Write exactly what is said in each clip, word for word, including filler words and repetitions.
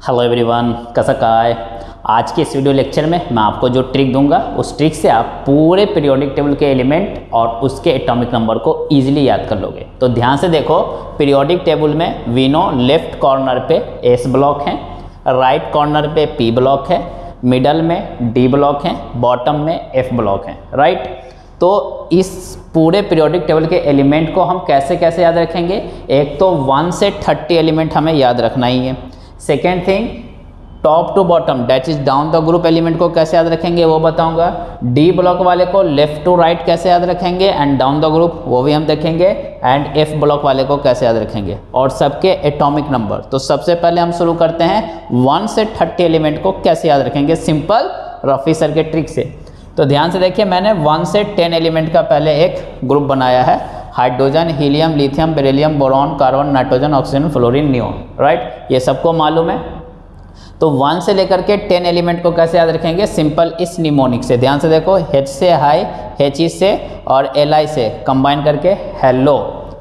Hello everyone, कैसा काय। आज के इस वीडियो लेक्चर में मैं आपको जो ट्रिक दूंगा उस ट्रिक से आप पूरे पीरियोडिक टेबल के एलिमेंट और उसके एटॉमिक नंबर को इजीली याद कर लोगे। तो ध्यान से देखो, पीरियोडिक टेबल में वी नो लेफ्ट कॉर्नर पे एस ब्लॉक है, राइट कॉर्नर पे पी ब्लॉक है, मिडल में डी ब्लॉक है, बॉटम में एफ ब्लॉक है, राइट। तो इस पूरे पीरियोडिक टेबल के एलिमेंट को हम कैसे कैसे याद रखेंगे। एक तो वन से थर्टी एलिमेंट हमें याद रखना ही है। Second thing, top to bottom that is down the group element को कैसे याद रखेंगे वो बताऊंगा। डी ब्लॉक वाले को लेफ्ट टू राइट कैसे याद रखेंगे एंड डाउन द ग्रुप वो भी हम देखेंगे। एंड एफ ब्लॉक वाले को कैसे याद रखेंगे और सबके एटॉमिक नंबर। तो सबसे पहले हम शुरू करते हैं वन से थर्टी एलिमेंट को कैसे याद रखेंगे, सिंपल रफी सर के ट्रिक से। तो ध्यान से देखिए, मैंने वन से टेन एलिमेंट का पहले एक ग्रुप बनाया है। Hydrogen, helium, lithium, beryllium, boron, carbon, nitrogen, oxygen, fluorine, neon, right. ये सबको मालूम है। तो वन से लेकर के टेन एलिमेंट को कैसे याद रखेंगे, सिंपल इस निमोनिक से। ध्यान से देखो, एच से हाई, एच ई से और एल आई से कंबाइन करके हेलो,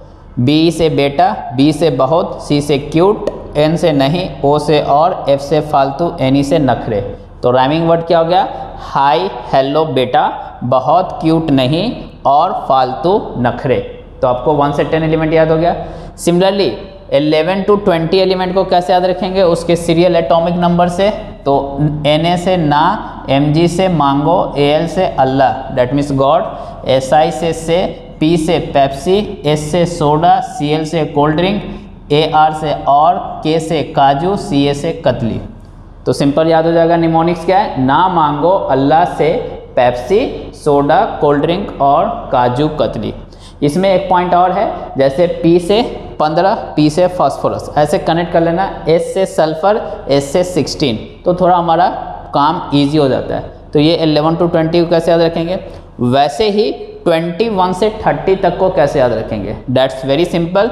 बी से बेटा, बी से बहुत, सी से क्यूट, एन से नहीं, ओ से और, एफ से फालतू, एन ई से नखरे। तो राइमिंग वर्ड क्या हो गया, हाई हेलो बेटा, बहुत क्यूट नहीं और फालतू नखरे। तो आपको वन से टेन एलिमेंट याद हो गया। Similarly eleven to twenty element को कैसे याद रखेंगे, उसके सीरियल एटॉमिक नंबर से। तो एन ए से ना, एम जी से मांगो, ए एल से Allah that means God, S I से से, पी से पेप्सी, एस से सोडा, सी एल से कोल्ड ड्रिंक, ए आर से और, के से काजू, सी ए से कतली। तो सिंपल याद हो जाएगा। निमोनिक्स क्या है, ना मांगो अल्लाह से पेप्सी, सोडा, कोल्ड ड्रिंक और काजू कतली। इसमें एक पॉइंट और है, जैसे पी से पंद्रह, पी से फास्फोरस, ऐसे कनेक्ट कर लेना। एस से सल्फर, एस से सिक्सटीन, तो थोड़ा हमारा काम इजी हो जाता है। तो ये इलेवन टू ट्वेंटी को कैसे याद रखेंगे। वैसे ही ट्वेंटी वन से थर्टी तक को कैसे याद रखेंगे, that's very simple.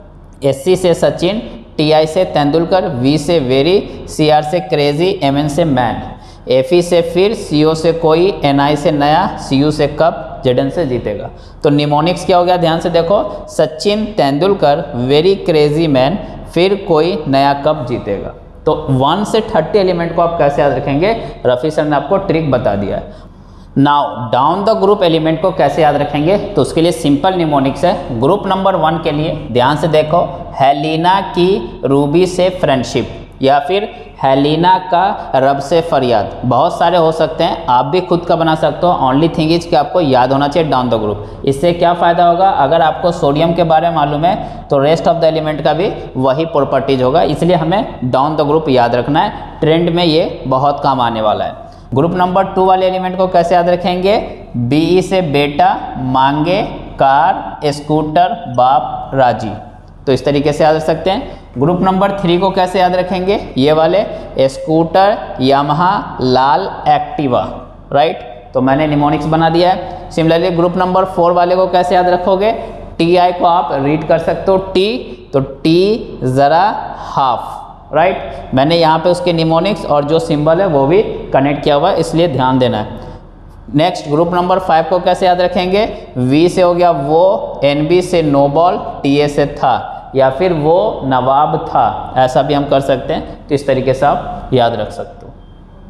S C से सचिन, टी आई से तेंदुलकर, वी से वेरी, सी आर से क्रेजी, एम एन से मैन, एफ ई से फिर, सी ओ से कोई, एन आई से नया, सी यू से कप, जेड एन से जीतेगा। तो निमोनिक्स क्या हो गया, ध्यान से देखो, Sachin, Tendulkar, very crazy man, फिर कोई नया कप जीतेगा। तो वन से थर्टी एलिमेंट को आप कैसे याद रखेंगे, रफी सर ने आपको ट्रिक बता दिया है। Now down the group element को कैसे याद रखेंगे, तो उसके लिए सिंपल निमोनिक्स है। ग्रुप नंबर वन के लिए ध्यान से देखो, हेलिना की रूबी से फ्रेंडशिप, या फिर हेलिना का रब से फरियाद। बहुत सारे हो सकते हैं, आप भी खुद का बना सकते हो। ओनली थिंग इज कि आपको याद होना चाहिए डाउन द ग्रुप। इससे क्या फ़ायदा होगा, अगर आपको सोडियम के बारे में मालूम है तो रेस्ट ऑफ द एलिमेंट का भी वही प्रॉपर्टीज होगा। इसलिए हमें डाउन द ग्रुप याद रखना है, ट्रेंड में ये बहुत काम आने वाला है। ग्रुप नंबर टू वाले एलिमेंट को कैसे याद रखेंगे, बी से बेटा, मांगे, कार, स्कूटर, बाप, राजी। तो इस तरीके से याद रख सकते हैं। ग्रुप नंबर थ्री को कैसे याद रखेंगे, ये वाले, स्कूटर, यामाहा, लाल, एक्टिवा, राइट। तो मैंने निमोनिक्स बना दिया है। सिमिलरली ग्रुप नंबर फोर वाले को कैसे याद रखोगे, टी आई को आप रीड कर सकते हो, टी, तो टी ज़रा हाफ, राइट right? मैंने यहाँ पे उसके निमोनिक्स और जो सिंबल है वो भी कनेक्ट किया हुआ है, इसलिए ध्यान देना है। नेक्स्ट ग्रुप नंबर फाइव को कैसे याद रखेंगे, वी से हो गया वो, एन बी से नोबॉल, टी ए से था, या फिर वो नवाब था, ऐसा भी हम कर सकते हैं। तो इस तरीके से आप याद रख सकते हो।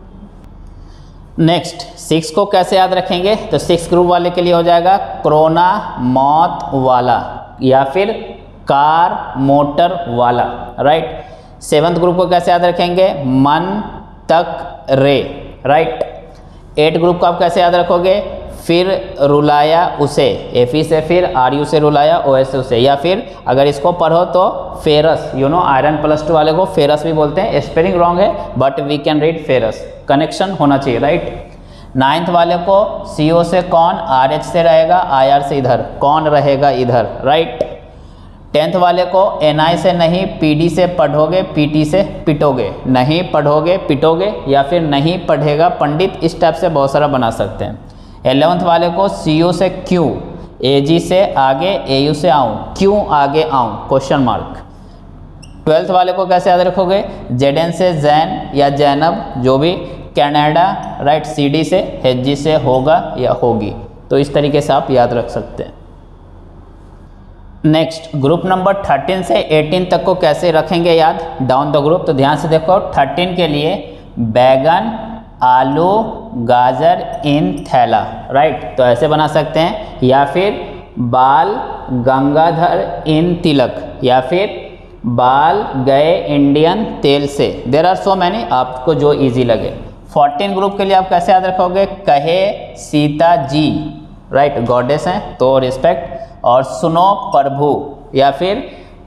नेक्स्ट सिक्स को कैसे याद रखेंगे, तो सिक्स ग्रुप वाले के लिए हो जाएगा क्रोना, मौत वाला, या फिर कार, मोटर वाला, राइट। सेवंथ ग्रुप को कैसे याद रखेंगे, मन, तक, रे, राइट। एट ग्रुप को आप कैसे याद रखोगे, फिर रुलाया उसे, एफ ई से फिर, आर यू से रुलाया, ओ एस से उसे, या फिर अगर इसको पढ़ो तो ferrous, you know iron plus two वाले को फेरस भी बोलते हैं। स्पेलिंग रॉन्ग है but we can read ferrous, connection होना चाहिए, राइट। नाइन्थ वाले को सी ओ से कौन, आर एच से रहेगा, आई आर से इधर, कौन रहेगा इधर, राइट। टेंथ वाले को एन आई से नहीं, पी डी से पढ़ोगे, पी टी से पिटोगे, नहीं पढ़ोगे पिटोगे, या फिर नहीं पढ़ेगा पंडित, इस टाइप से बहुत सारा बना सकते हैं। एलेवंथ वाले को सी यू से क्यों, ए जी से आगे, ए यू से आऊँ, क्यों आगे आऊँ, क्वेश्चन मार्क। ट्वेल्थ वाले को कैसे याद रखोगे, जेड एन से जैन या जैनब, जो भी, कनाडा, राइट, सी डी से, एच जी से होगा या होगी। तो इस तरीके से आप याद रख सकते हैं। नेक्स्ट ग्रुप नंबर थर्टीन से एटीन तक को कैसे रखेंगे याद, डाउन द ग्रुप। तो ध्यान से देखो, थर्टीन के लिए बैगन, आलू, गाजर इन थैला, राइट। तो ऐसे बना सकते हैं, या फिर बाल गंगाधर इन तिलक, या फिर बाल गए इंडियन तेल से। देर आर सो मैनी, आपको जो इजी लगे। फोर्टीन ग्रुप के लिए आप कैसे याद रखोगे, कहे सीता जी, राइट, गॉडेस हैं तो रिस्पेक्ट, और सुनो प्रभु, या फिर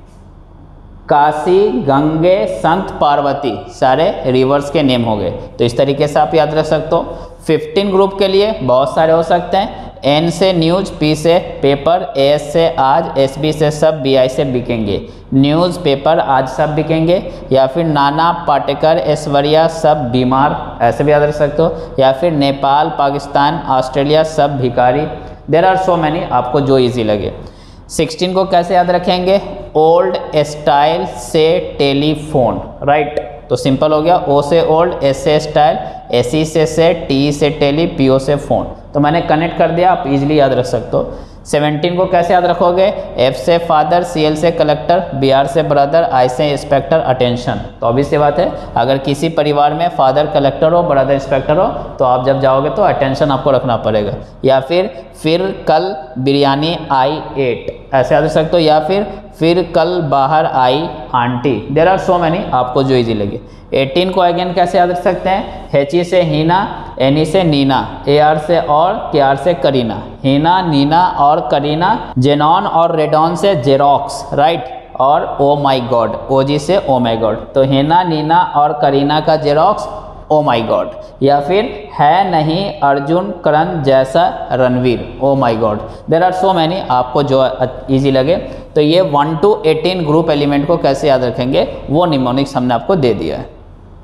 काशी गंगे संत पार्वती, सारे रिवर्स के नेम हो गए। तो इस तरीके से आप याद रख सकते हो। फिफ्टीन ग्रुप के लिए बहुत सारे हो सकते हैं, एन से न्यूज, पी से पेपर, एस से आज, एस बी से सब, बी आई से बिकेंगे, न्यूज़ पेपर आज सब बिकेंगे, या फिर नाना पाटेकर ऐश्वर्या सब बीमार, ऐसे भी याद रख सकते हो, या फिर नेपाल पाकिस्तान ऑस्ट्रेलिया सब भिखारी। देर आर सो मैनी, आपको जो इजी लगे। सिक्सटीन को कैसे याद रखेंगे, ओल्ड स्टाइल से टेलीफोन, राइट। तो सिंपल हो गया, ओ से ओल्ड, एस से स्टाइल, एस ई से सेट, टी से टेली, पी ओ से फोन। तो मैंने कनेक्ट कर दिया, आप इजीली याद रख सकते हो। सेवनटीन को कैसे याद रखोगे, एफ से फादर, सी एल से कलेक्टर, बी आर से ब्रदर, आई से इंस्पेक्टर, अटेंशन। तो अभी से बात है, अगर किसी परिवार में फादर कलेक्टर हो, ब्रदर इंस्पेक्टर हो, तो आप जब जाओगे तो अटेंशन आपको रखना पड़ेगा। या फिर फिर कल बिरयानी आई एट, ऐसे याद रख सकते हो, या फिर फिर कल बाहर आई aunty. There are so many, आपको जो इजी लगे। एटीन को अगेन कैसे याद रख सकते हैं, हेची से हीना, एनी से नीना, ए आर से और, के आर से करीना, हीना, नीना और करीना, जेनॉन और रेडॉन से जेरोक्स, राइट, और ओ माई गॉड, ओ जी से ओ माई गॉड। तो हीना, नीना और करीना का जेरोक्स, ओ माई गॉड। या फिर है नहीं अर्जुन करण जैसा Ranveer, oh my God. There are so many, आपको जो इजी लगे। तो ये one two eighteen group element को कैसे याद रखेंगे, वो निमोनिक्स हमने आपको दे दिया है।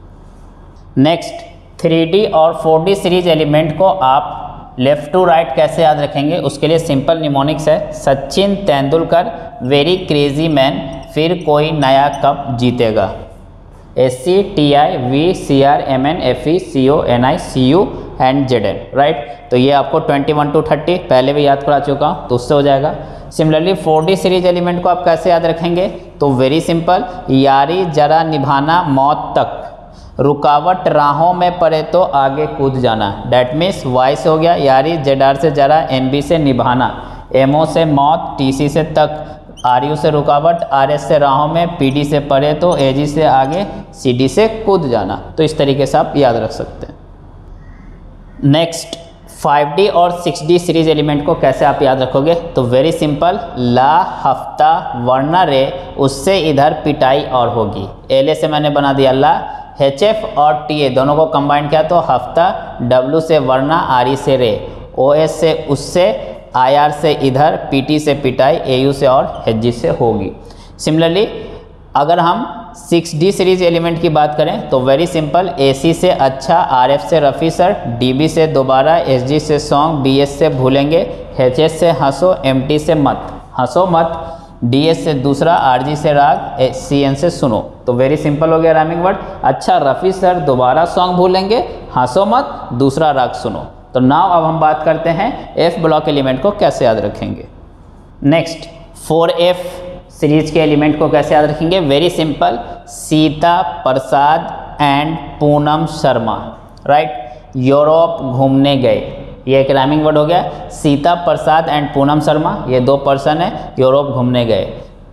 नेक्स्ट, थ्री डी और फोर डी सीरीज एलिमेंट को आप लेफ्ट टू राइट कैसे याद रखेंगे, उसके लिए सिंपल निमोनिक्स है, Sachin Tendulkar, very crazy man, फिर कोई नया कप जीतेगा, S C T I V C R M N F E C O N I C U and Z N, right. तो ये आपको ट्वेंटी वन टू थर्टी पहले भी याद करा चुका हूँ, तो उससे हो जाएगा। Similarly four D series element को आप कैसे याद रखेंगे, तो वेरी सिंपल, यारी जरा निभाना मौत तक, रुकावट राहों में पड़े तो आगे कूद जाना, डैट मीन्स वाई से हो गया यारी, जेड आर से जरा, एन बी से निभाना, एम ओ से मौत, टी सी से तक, आर यू से रुकावट, आर एस से राहों में, पी डी से पड़े तो, ए जी से आगे, सी डी से कूद जाना। तो इस तरीके से आप याद रख सकते हैं। नेक्स्ट, फाइव डी और सिक्स डी सीरीज एलिमेंट को कैसे आप याद रखोगे, तो वेरी सिंपल, ला हफ्ता वरना रे, उससे इधर पिटाई और होगी, एल ए से मैंने बना दिया ला, एच एफ और टी ए दोनों को कंबाइन किया तो हफ्ता, डब्ल्यू से वरना, आर ई से रे, ओ एस से उससे, आई आर से इधर, पी टी से पिटाई, ए यू से और, एच जी से होगी। सिमिलरली अगर हम सिक्स डी सीरीज एलिमेंट की बात करें तो वेरी सिंपल, ए सी से अच्छा, आर एफ से रफ़ी सर, डी बी से दोबारा, एस जी से सॉन्ग, बी एस से भूलेंगे, एच एस से हंसो, एम टी से मत, हंसो मत, डी एस से दूसरा, आर जी से राग, सी एन से सुनो। तो वेरी सिंपल हो गया राइमिंग वर्ड, अच्छा रफ़ी सर दोबारा सॉन्ग भूलेंगे, हंसो मत, दूसरा राग सुनो। तो नाउ अब हम बात करते हैं एफ ब्लॉक एलिमेंट को कैसे याद रखेंगे। नेक्स्ट, फोर एफ सीरीज के एलिमेंट को कैसे याद रखेंगे, very simple, Sita Prasad and Poonam Sharma, right, Europe घूमने गए, ये एक राइमिंग वर्ड हो गया, सीता प्रसाद एंड पूनम शर्मा, ये दो पर्सन है, यूरोप घूमने गए,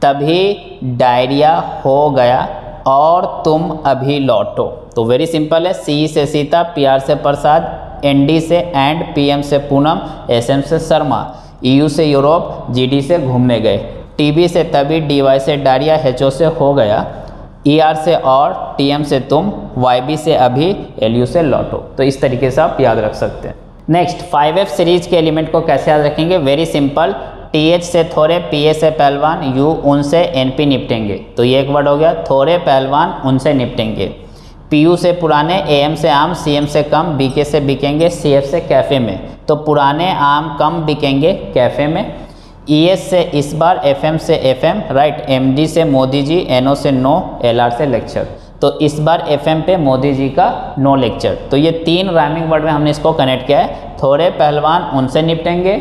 तभी डायरिया हो गया और तुम अभी लौटो। तो वेरी सिंपल है, सी से सीता, पी आर से प्रसाद, एन डी से एंड, पी एम से पूनम, एस एम से शर्मा, ई यू से यूरोप, जी डी से घूमने गए, टी बी से तभी, डी वाई से डायरिया, एच ओ से हो गया, ई आर से और, टी एम से तुम, वाई बी से अभी, एल यू से लौटो। तो इस तरीके से आप याद रख सकते हैं। नेक्स्ट, फाइव एफ सीरीज के एलिमेंट को कैसे याद रखेंगे, वेरी सिंपल, टी एच से थोड़े, पी ए से पहलवान, यू उनसे, एन पी निपटेंगे। तो ये एक वर्ड हो गया, थोड़े पहलवान उनसे निपटेंगे, पी यू से पुराने, ए एम से आम, सी एम से कम, बी के से बिकेंगे, सी एफ से कैफ़े में। तो पुराने आम कम बिकेंगे कैफ़े में, ई एस से इस बार, एफ एम से F M, right, M D से मोदी जी, एन ओ से नो, एल आर से लेक्चर। तो इस बार एफ एम पे मोदी जी का नो लेक्चर। तो ये तीन राइमिंग वर्ड में हमने इसको कनेक्ट किया है, थोड़े पहलवान उनसे निपटेंगे,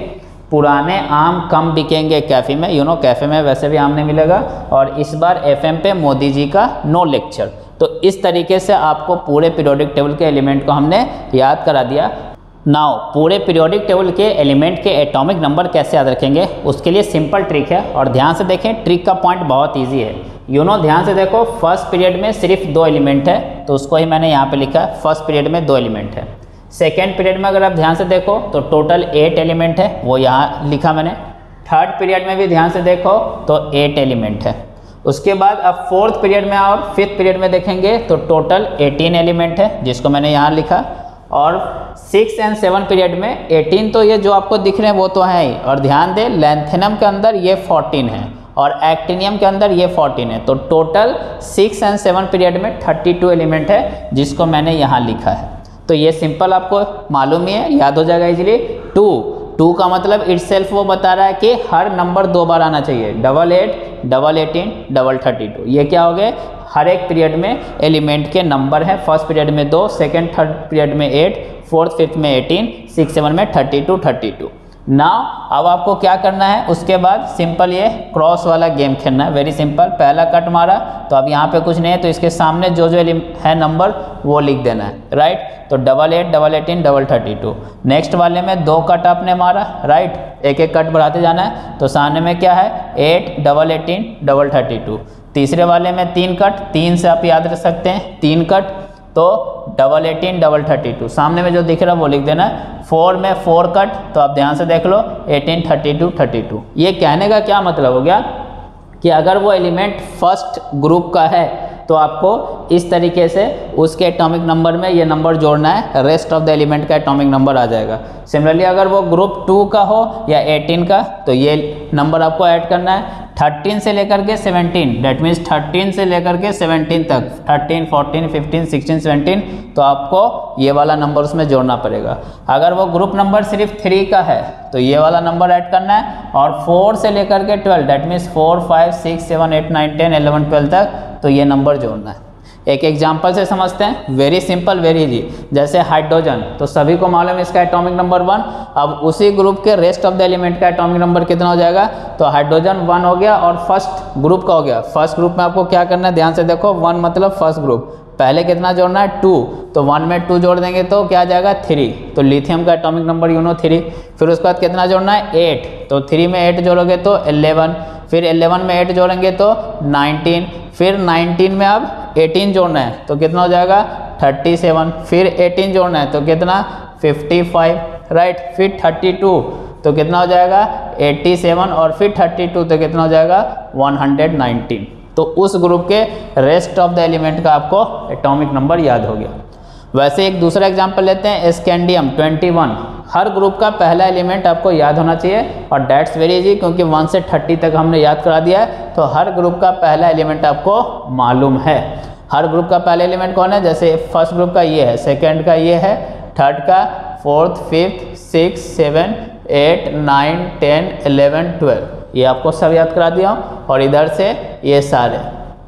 पुराने आम कम बिकेंगे कैफ़े में, यू नो कैफ़े में वैसे भी आम नहीं मिलेगा, और इस बार एफएम पे मोदी जी का नो लेक्चर। तो इस तरीके से आपको पूरे पीरियोडिक टेबल के एलिमेंट को हमने याद करा दिया। नाउ पूरे पीरियोडिक टेबल के एलिमेंट के एटॉमिक नंबर कैसे याद रखेंगे, उसके लिए सिंपल ट्रिक है, और ध्यान से देखें ट्रिक का पॉइंट बहुत ईजी है। यू नो ध्यान से देखो, फर्स्ट पीरियड में सिर्फ दो एलिमेंट है, तो उसको ही मैंने यहाँ पे लिखा है, फर्स्ट पीरियड में दो एलिमेंट है। सेकेंड पीरियड में अगर आप ध्यान से देखो तो टोटल एट एलिमेंट है, वो यहाँ लिखा मैंने। थर्ड पीरियड में भी ध्यान से देखो तो एट एलिमेंट है। उसके बाद अब फोर्थ पीरियड में और फिफ्थ पीरियड में देखेंगे तो टोटल एटीन एलिमेंट है, जिसको मैंने यहाँ लिखा। और सिक्स एंड सेवन पीरियड में एटीन तो ये जो आपको दिख रहे हैं वो तो है ही, और ध्यान दें लैंथेनम के अंदर ये फोर्टीन है और एक्टिनियम के अंदर ये फोर्टीन है, तो total six and seven period में थर्टी टू एलिमेंट है, जिसको मैंने यहाँ लिखा है। तो ये सिंपल आपको मालूम ही है, याद हो जाएगा इजीली। टू टू का मतलब इटसेल्फ वो बता रहा है कि हर नंबर दो बार आना चाहिए, double eight, double eighteen, double thirty two. ये क्या हो गए, हर एक पीरियड में एलिमेंट के नंबर हैं। फर्स्ट पीरियड में दो, सेकेंड थर्ड पीरियड में एट, फोर्थ फिफ्थ में एटीन, सिक्स सेवन में thirty two thirty two. Now अब आपको क्या करना है, उसके बाद सिंपल ये क्रॉस वाला गेम खेलना है, वेरी सिंपल। पहला कट मारा तो अब यहाँ पे कुछ नहीं है, तो इसके सामने जो जो है नंबर वो लिख देना है, राइट। तो double eight, double eighteen, double thirty two. Next वाले में दो कट आपने मारा, राइट, एक एक कट बढ़ाते जाना है, तो सामने में क्या है, eight, double eighteen, double thirty two. तीसरे वाले में तीन कट, तीन से आप याद रख सकते हैं, तीन कट, तो double eighteen, double thirty two. सामने में जो दिख रहा है वो लिख देना है। फोर में फोर कट, तो आप ध्यान से देख लो, eighteen, thirty two, thirty two. ये कहने का क्या मतलब हो गया कि अगर वो एलिमेंट फर्स्ट ग्रुप का है तो आपको इस तरीके से उसके एटॉमिक नंबर में ये नंबर जोड़ना है, रेस्ट ऑफ द एलिमेंट का एटॉमिक नंबर आ जाएगा। सिमिलरली अगर वो ग्रुप टू का हो या एटीन का, तो ये नंबर आपको ऐड करना है। थर्टीन से लेकर के सेवनटीन, डेट मीन्स थर्टीन से लेकर के सेवनटीन तक, thirteen, fourteen, fifteen, sixteen, seventeen, तो आपको ये वाला नंबर उसमें जोड़ना पड़ेगा। अगर वो ग्रुप नंबर सिर्फ थ्री का है तो ये वाला नंबर ऐड करना है, और फोर से लेकर के twelve, that means four, five, six, seven, eight, nine, ten, eleven, twelve तक, तो ये नंबर जोड़ना है। एक एग्जाम्पल से समझते हैं, वेरी सिंपल, वेरी इजी। जैसे हाइड्रोजन, तो सभी को मालूम है इसका एटॉमिक नंबर वन। अब उसी ग्रुप के रेस्ट ऑफ द एलिमेंट का एटॉमिक नंबर कितना हो जाएगा, तो हाइड्रोजन वन हो गया और फर्स्ट ग्रुप का हो गया। फर्स्ट ग्रुप में आपको क्या करना है, ध्यान से देखो, वन मतलब फर्स्ट ग्रुप, पहले कितना जोड़ना है, टू, तो वन में टू जोड़ देंगे तो क्या आ जाएगा, थ्री, तो लिथियम का atomic number you know three. फिर उसके बाद कितना जोड़ना है, एट, तो थ्री में एट जोड़ोगे तो इलेवन, फिर इलेवन में एट जोड़ेंगे तो नाइनटीन, फिर नाइनटीन में अब एटीन जोड़ना है तो कितना हो जाएगा, थर्टी सेवन, फिर एटीन जोड़ना है तो कितना, फिफ्टी फाइव, राइट। फिर थर्टी टू तो कितना हो जाएगा, एटी सेवन, और फिर थर्टी टू तो कितना हो जाएगा, वन हंड्रेड नाइनटीन। तो उस ग्रुप के रेस्ट ऑफ द एलिमेंट का आपको एटॉमिक नंबर याद हो गया। वैसे एक दूसरा एग्जांपल लेते हैं, स्कैंडियम ट्वेंटी वन। हर ग्रुप का पहला एलिमेंट आपको याद होना चाहिए, और डेट्स वेरी इजी, क्योंकि वन से थर्टी तक हमने याद करा दिया है, तो हर ग्रुप का पहला एलिमेंट आपको मालूम है। हर ग्रुप का पहला एलिमेंट कौन है, जैसे फर्स्ट ग्रुप का ये है, सेकेंड का ये है, थर्ड का, fourth, fifth, six, seven, eight, nine, ten, eleven, twelve, ये आपको सब याद करा दिया हूँ। और इधर से ये सारे,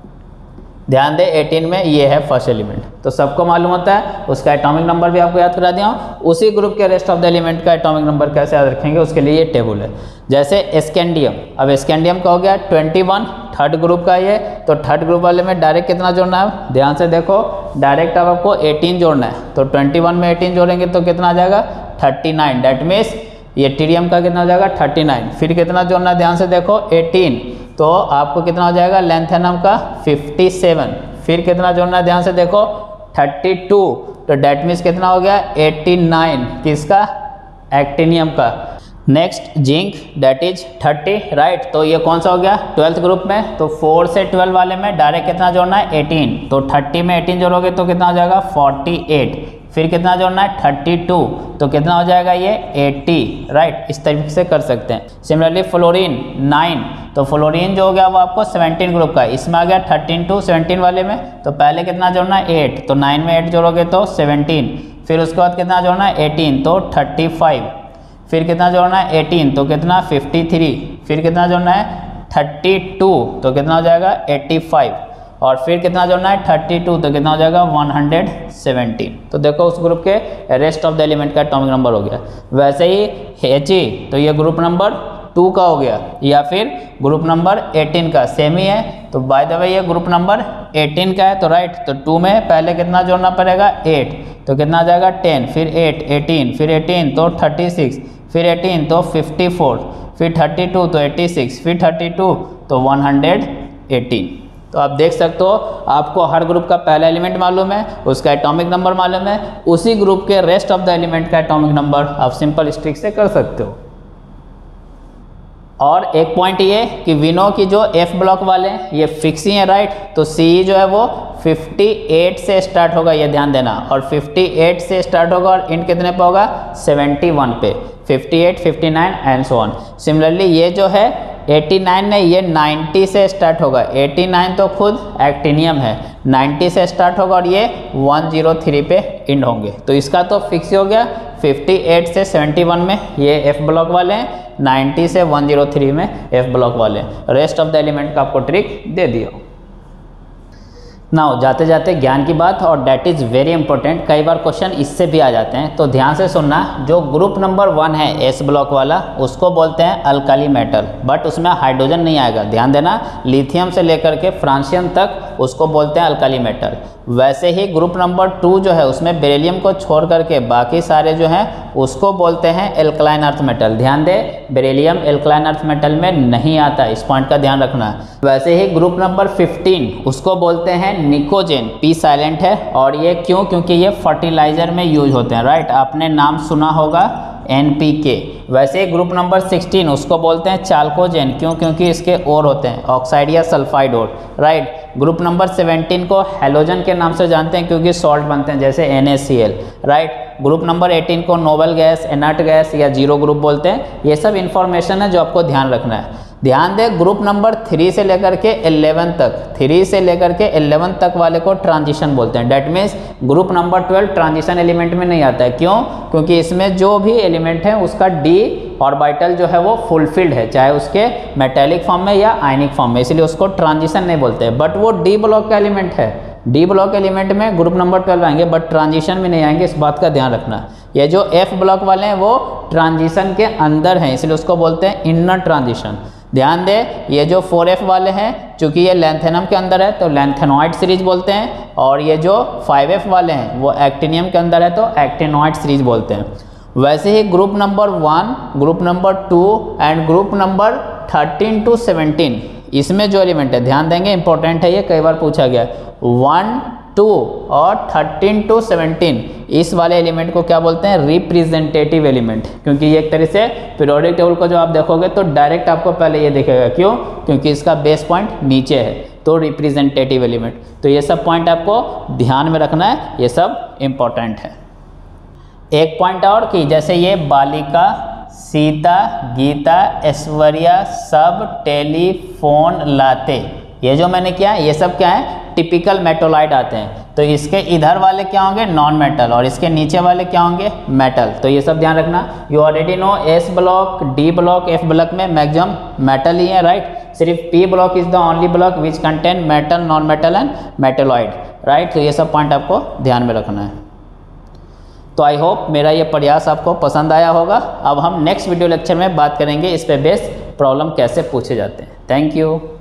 ध्यान दें एटीन में ये है फर्स्ट एलिमेंट, तो सबको मालूम होता है, उसका एटॉमिक नंबर भी आपको याद करा दिया हूँ। उसी ग्रुप के रेस्ट ऑफ द एलिमेंट का एटॉमिक नंबर कैसे याद रखेंगे, उसके लिए ये टेबल है। जैसे स्कैंडियम, अब स्कैंडियम का हो गया ट्वेंटी वन, थर्ड ग्रुप का ये, तो थर्ड ग्रुप वाले में डायरेक्ट कितना जोड़ना है, ध्यान से देखो, डायरेक्ट अब आपको एटीन जोड़ना है, तो ट्वेंटी वन में एटीन जोड़ेंगे तो कितना आ जाएगा, थर्टी नाइन, डेट मीन्स ये टीरियम का कितना हो जाएगा, थर्टी नाइन। फिर कितना जोड़ना है, ध्यान से देखो, एटीन, तो आपको कितना हो जाएगा, लैंथेनम का फिफ्टी सेवन। फिर कितना जोड़ना है, ध्यान से देखो, थर्टी टू, तो डेट मीन्स कितना हो गया, एटी नाइन, किसका, एक्टिनियम का। Next zinc, that is thirty, right, तो ये कौन सा हो गया, ट्वेल्थ ग्रुप में, तो फोर से ट्वेल्व वाले में डायरेक्ट कितना जोड़ना है, एटीन, तो थर्टी में एटीन जोड़ोगे तो कितना हो जाएगा, फोर्टी एट। फिर कितना जोड़ना है, थर्टी टू, तो कितना हो जाएगा ये, एटी, राइट। इस तरीके से कर सकते हैं। सिमिलरली फ्लोरीन नाइन, तो फ्लोरीन जो हो गया वो आपको सेवनटीन ग्रुप का, इसमें आ गया थर्टीन टू सेवनटीन वाले में, तो पहले कितना जोड़ना है, एट, तो नाइन में एट जोड़ोगे तो सेवनटीन, फिर उसके बाद कितना जोड़ना है, एटीन, तो थर्टी फाइव, फिर कितना जोड़ना है, एटीन, तो कितना, फिफ्टी थ्री, फिर कितना जोड़ना है, थर्टी टू, तो कितना हो जाएगा, एटी फाइव, और फिर कितना जोड़ना है थर्टी टू, तो कितना हो जाएगा वन हंड्रेड सेवेंटीन। तो देखो उस ग्रुप के रेस्ट ऑफ द एलिमेंट का एटॉमिक नंबर हो गया। वैसे ही एच ई, तो ये ग्रुप नंबर टू का हो गया, या फिर ग्रुप नंबर एटीन का, सेम ही है। तो बाय द वे ये ग्रुप नंबर एटीन का है, तो राइट, तो टू में पहले कितना जोड़ना पड़ेगा एट, तो कितना आ जाएगा टेन, फिर एट एटीन, फिर एटीन तो थर्टी सिक्स, फिर एटीन तो फिफ्टी फोर, फिर थर्टी टू तो एटी सिक्स, फिर थर्टी टू तो वन हंड्रेड एटीन। तो आप देख सकते हो आपको हर ग्रुप का पहला एलिमेंट मालूम है, उसका एटॉमिक नंबर मालूम है, उसी ग्रुप के रेस्ट ऑफ द एलिमेंट का एटॉमिक नंबर आप सिंपल इस ट्रिक से कर सकते हो। और एक पॉइंट ये कि विनो की जो एफ ब्लॉक वाले हैं ये फिक्स ही है, राइट। तो सी जो है वो अट्ठावन से स्टार्ट होगा, ये ध्यान देना, और अट्ठावन से स्टार्ट होगा और इंड कितने पे होगा इकहत्तर पे, अट्ठावन, उनसठ एंड सो ऑन। सिमिलरली ये जो है नवासी नहीं, ये नब्बे से स्टार्ट होगा, नवासी तो खुद एक्टिनियम है, नब्बे से स्टार्ट होगा और ये एक सौ तीन पे इंड होंगे। तो इसका तो फिक्स हो गया, अट्ठावन से इकहत्तर में ये एफ ब्लॉक वाले हैं, नब्बे से एक सौ तीन में एफ ब्लॉक वाले हैं। रेस्ट ऑफ द एलिमेंट का आपको ट्रिक दे दिया। नाउ जाते जाते ज्ञान की बात, और डैट इज़ वेरी इंपॉर्टेंट, कई बार क्वेश्चन इससे भी आ जाते हैं, तो ध्यान से सुनना। जो ग्रुप नंबर वन है एस ब्लॉक वाला, उसको बोलते हैं अल्काली मेटल, बट उसमें हाइड्रोजन नहीं आएगा, ध्यान देना। लिथियम से लेकर के फ्रांसियम तक उसको बोलते हैं अल्काली मेटल। वैसे ही ग्रुप नंबर टू जो है उसमें बेरिलियम को छोड़ करके बाकी सारे जो हैं उसको बोलते हैं एल्कलाइन अर्थ मेटल। ध्यान दे, बेरिलियम एल्कलाइन अर्थ मेटल में नहीं आता, इस पॉइंट का ध्यान रखना। वैसे ही ग्रुप नंबर फिफ्टीन उसको बोलते हैं निकोजेन, पी साइलेंट है, और ये क्यों, क्योंकि ये फर्टिलाइजर में यूज होते हैं, राइट। आपने नाम सुना होगा एन पी के। वैसे ग्रुप नंबर सिक्सटीन उसको बोलते हैं चाल्कोजेन, क्यों, क्योंकि इसके ओर होते हैं ऑक्साइड या sulphide ore, right. Group number seventeen को हेलोजन के नाम से जानते हैं क्योंकि सॉल्ट बनते हैं जैसे N A C L, right. Group number eighteen को नोबल गैस, इनर्ट गैस या जीरो ग्रुप बोलते हैं। ये सब इन्फॉर्मेशन है जो आपको ध्यान रखना है। ध्यान दे, ग्रुप नंबर थ्री से लेकर के इलेवन तक, थ्री से लेकर के इलेवन तक वाले को ट्रांजिशन बोलते हैं। That means group number twelve transition element में नहीं आता है, क्यों, क्योंकि इसमें जो भी एलिमेंट है उसका डी ऑर्बिटल जो है वो फुलफिल्ड है, चाहे उसके मेटेलिक फॉर्म में या आयनिक फॉर्म में, इसलिए उसको ट्रांजिशन नहीं बोलते। बट वो डी ब्लॉक का एलिमेंट है, डी ब्लॉक एलिमेंट में ग्रुप नंबर ट्वेल्व आएंगे बट ट्रांजिशन में नहीं आएंगे, इस बात का ध्यान रखना। ये जो एफ ब्लॉक वाले हैं वो ट्रांजिशन के अंदर हैं, इसलिए उसको बोलते हैं इनर ट्रांजिशन। ध्यान दे, ये जो फोर एफ वाले हैं चूंकि ये लैंथेनम के अंदर है तो लैंथेनॉइड सीरीज बोलते हैं, और ये जो फाइव एफ वाले हैं वो एक्टिनियम के अंदर है तो एक्टिनॉइड सीरीज बोलते हैं। वैसे ही group number one, group number two and group number thirteen to seventeen, इसमें जो एलिमेंट है ध्यान देंगे, इंपॉर्टेंट है, ये कई बार पूछा गया। वन टू और थर्टीन टू सेवनटीन, इस वाले एलिमेंट को क्या बोलते हैं, रिप्रेजेंटेटिव एलिमेंट, क्योंकि ये एक तरह से पीरियोडिक टेबल को जो आप देखोगे तो डायरेक्ट आपको पहले ये दिखेगा, क्यों, क्योंकि इसका बेस पॉइंट नीचे है, तो रिप्रेजेंटेटिव एलिमेंट। तो ये सब पॉइंट आपको ध्यान में रखना है, ये सब इंपॉर्टेंट है। एक पॉइंट और कि जैसे ये बालिका, सीता, गीता, ऐश्वर्या सब टेलीफोन लाते, ये जो मैंने किया ये सब क्या है, टिपिकल मेटोलाइट आते हैं। तो इसके इधर वाले क्या होंगे, नॉन मेटल, और इसके नीचे वाले क्या होंगे, मेटल। तो ये सब ध्यान रखना। You already know S block, D block, F block में मैक्सिमम मेटल ही है, राइट। सिर्फ P block is the only block which contain metal, non metal and metalloid, right. तो ये सब पॉइंट आपको ध्यान में रखना है। तो आई होप मेरा ये प्रयास आपको पसंद आया होगा। अब हम नेक्स्ट वीडियो लेक्चर में बात करेंगे इस पे बेस प्रॉब्लम कैसे पूछे जाते हैं। Thank you.